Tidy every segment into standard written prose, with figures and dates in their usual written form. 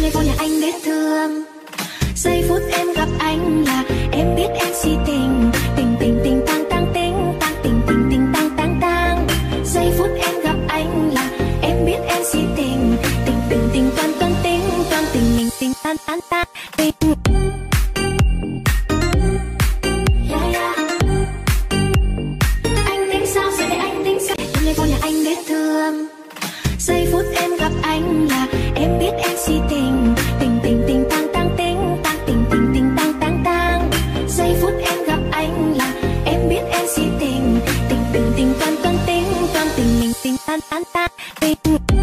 ngày vô nhà anh biết thương. Giây phút em gặp anh là em biết em si tình. Tình tình tình tang tang tình tang tình tình tình tang tang tang. Giây phút em gặp anh là em biết em si tình. Tình tình tình toan toan tình toan tình mình tình tan tan ta tình. Anh tính sao giờ để anh tính sao ngày vô nhà anh biết thương. Giây phút em gặp anh là em biết em si tình. Tình tình tình tang tang tình tang tình tình tình tang tang tang. Giây phút em gặp anh là em biết em si tình. Tình tình tình toan toan tình mình tình tan tan ta tình.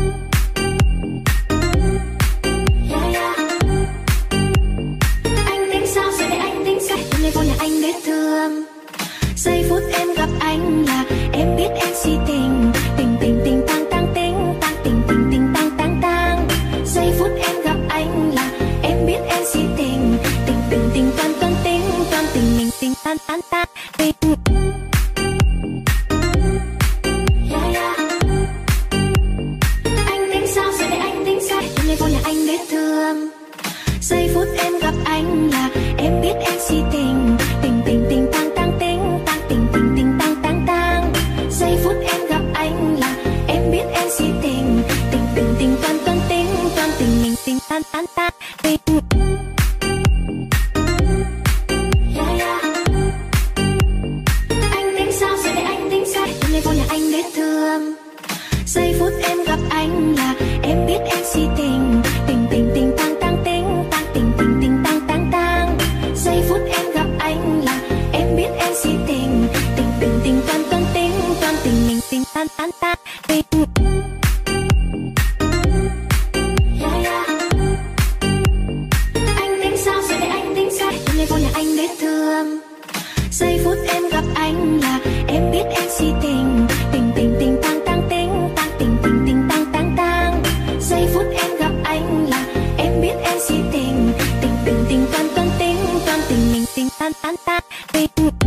Anh tính sao giờ để anh tính sao ngày vô nhà anh biết thương. Giây phút em gặp anh là em biết em si tình. Tình tình tình tang tang tình tang tình tình tình tang tang tang. Giây phút em gặp anh là em biết em si tình. Tình tình tình toan toan tình mình tình tan tan ta tình. Anh tính sao giờ để anh tính sao ngày vô nhà anh biết thương. Giây phút em gặp anh là em biết em si tình. Tình tình tình tang tang tình tang tình tình tình tang tang tang. Giây phút em gặp anh là em biết em si tình. Tình tình tình toan toan tình mình tình tan tan ta tình. Anh tính sao giờ để anh tính sao ngày vô nhà anh biết thương. Giây phút em gặp anh là em biết em si tình. Tình tình tình tang tang tình tang tình tình tình tang tang tang. Giây phút em gặp anh là em biết em si tình. Tình tình tình toan toan tình mình tình tan tan ta tình. Anh tính sao giờ để anh tính sao ngày vô nhà anh biết thương. Giây phút em gặp anh là em biết em si tình. Tình tình tình tang tang tình tang tình tình tình tang tang tang. Giây phút em gặp anh là em biết em si tình. Tình tình tình toan toan tình mình tình tan tan ta tình.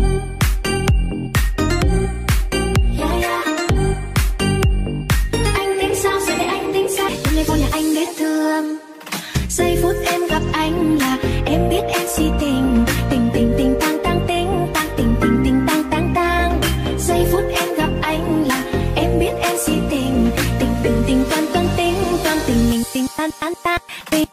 Anh tính sao giờ để anh tính sao ngày vô nhà anh biết thương. Giây phút em gặp anh là em biết em si tình. Tình tình tình tang tang tình tang tình tình tình tang tang tang. Giây phút em gặp anh là em biết em si tình. Tình tình tình toan toan tình mình tình tan tan ta tình.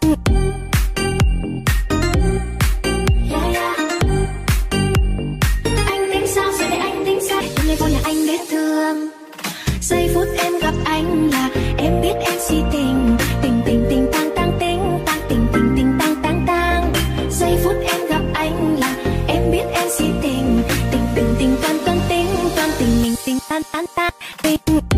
Anh tính sao giờ để anh tính sao ngày vô nhà anh biết thương. Giây phút em gặp anh là em biết em si tình. Tình tình tình tang tang tình tang tình tình tình tang tang tang. Giây phút em gặp anh là em biết em si tình. Tình tình tình toan toan tình mình tình tan tan ta tình.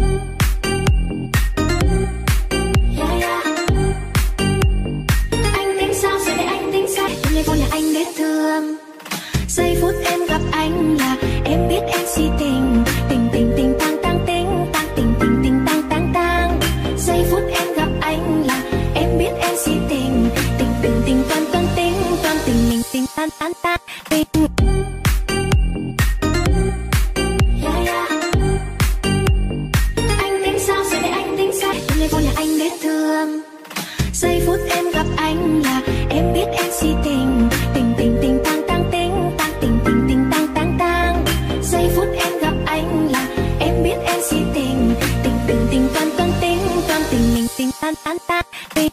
Anh tính sao giờ để anh tính sao ngày vô nhà anh biết thương. Giây phút em gặp anh là em biết em si tình. Tình tình tình tang tang tình tang tình tình tình tang tang tang. Giây phút em gặp anh là em biết em si tình. Tình tình tình toan toan tình mình tình tan tan ta tình. Anh tính sao giờ để anh tính sao ngày vô nhà anh biết thương. Giây phút em gặp anh là em biết em si tình. Tình tình tình tang tang tình tang tình tình tình tang tang tang. Giây phút em gặp anh là em biết em si tình. Tình tình tình toan toan tình mình tình tan tan ta tình.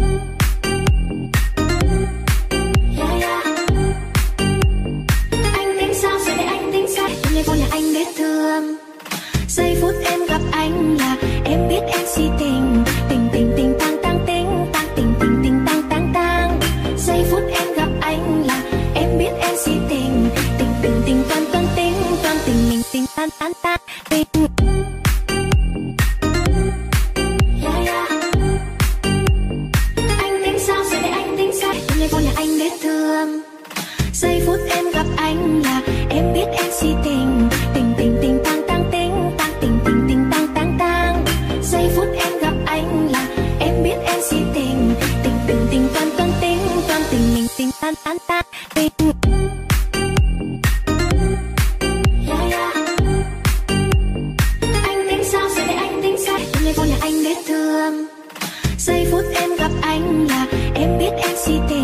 Anh tính sao giờ để anh tính sao ngày vô nhà anh biết thương. Giây phút em gặp anh là em biết em si tình. Tình tình tình tang tang tình tang tình tình tình tang tang tang. Giây phút em gặp anh là em biết em si tình. Tình tình tình toan toan tình mình tình tan tan ta tình. Anh tính sao giờ để anh tính sao ngày vô nhà anh biết thương. Giây phút em gặp anh là em biết em si tình. Tình tình tình tang tang tình tang tình tình tình tang tang tang. Giây phút em gặp anh là em biết em si tình. Tình tình tình toan toan tình mình tình tan tan ta tình. Anh tính sao giờ để anh tính sao ngày vô nhà anh biết thương. Giây phút em gặp anh là em si tình.